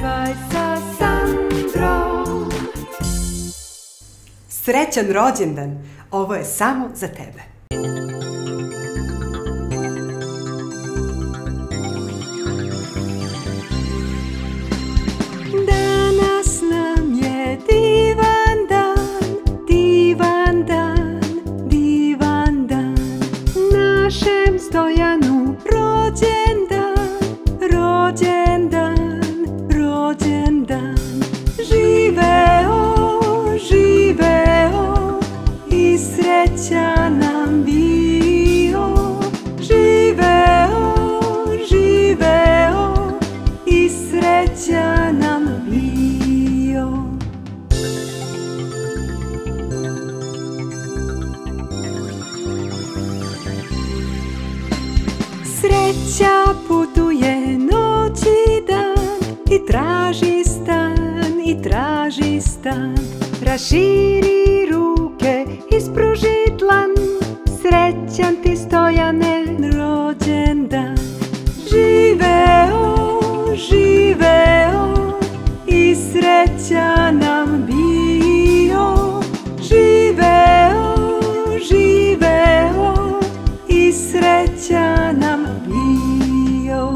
Pevaj sa Sandrom. Srećan rođendan, ovo je samo za tebe. Danas nam je divan dan, divan dan, divan dan. Našem Stojanu rođendan, rođendan, rođendan. Živeo, živeo i srećan nam bio. Živeo, živeo i srećan nam bio. Sreća putuje noć i dan i traži stan, i traži stan. Raširi ruke, ispruži dlan, srećan ti Stojane rođendan. Živeo, živeo i srećan nam bio. Živeo, živeo i srećan nam bio.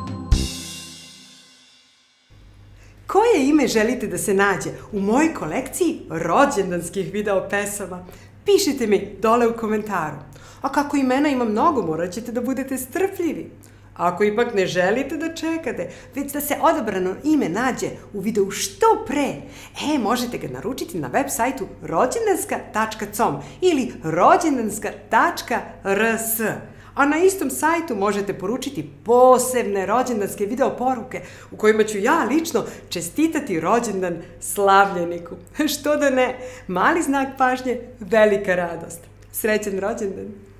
Koje ime želite da se nađe u mojoj kolekciji rođendanskih video pesama? Pišite mi dole u komentaru. A kako imena ima mnogo, morat ćete da budete strpljivi. Ako ipak ne želite da čekate, već da se odabrano ime nađe u videu što pre, možete ga naručiti na web sajtu rođendanska.com ili rođendanska.rs. A na istom sajtu možete poručiti posebne rođendanske video poruke u kojima ću ja lično čestitati rođendan slavljeniku. Što da ne, mali znak pažnje, velika radost. Srećan rođendan!